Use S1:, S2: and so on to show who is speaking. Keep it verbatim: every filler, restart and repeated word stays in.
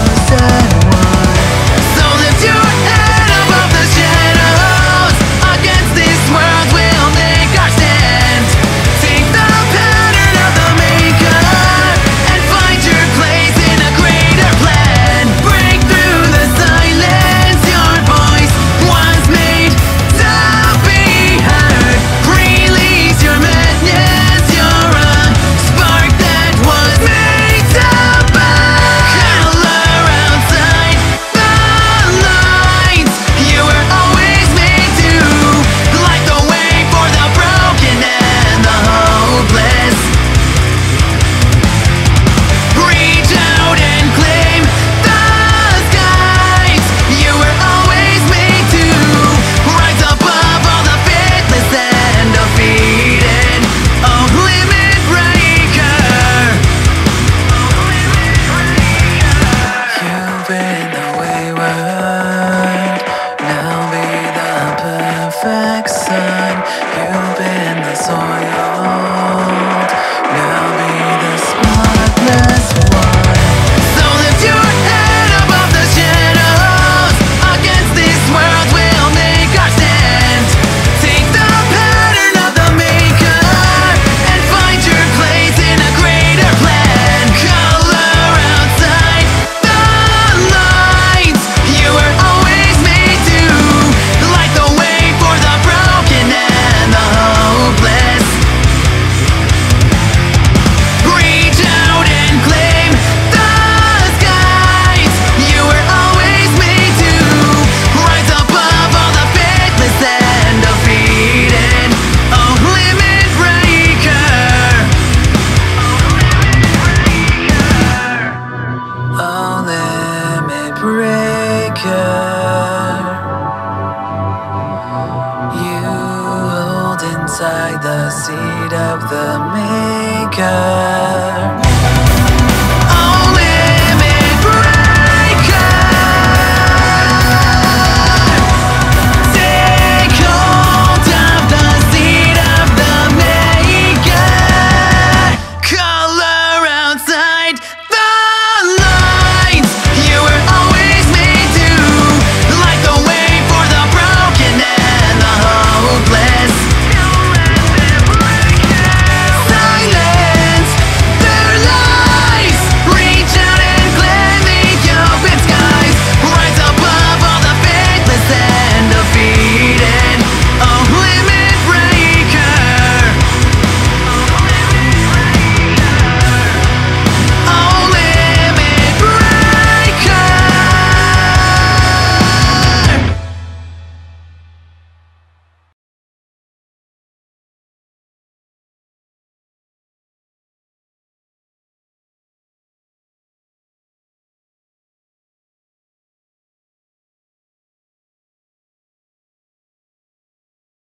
S1: chosen one. So lift your head above the shadows. Against this world we'll make our stand. Take the pattern of the maker and find your place in a greater plan. Break through the silence, your voice was made to be heard. Release your madness, you're a spark that was made to burn. Color outside the lines, you were always made to light the way for the broken and the hopeless. Reach out and claim the skies. You were always made to rise above all the faithless and defeated. A limit breaker. You've been the wayward, now be the perfect son. You've been the soiled, now be the spotless one. So lift your head above the shadows. Against this world we'll make our stand. Take the pattern of the maker and find your place in a greater plan. Color outside the lines, you were always made to light the way for the broken and the hopeless. Reach out and claim the skies. You were always made to rise above all the faithless and defeated. A limit breaker. A limit breaker. You hold inside the seed of the maker.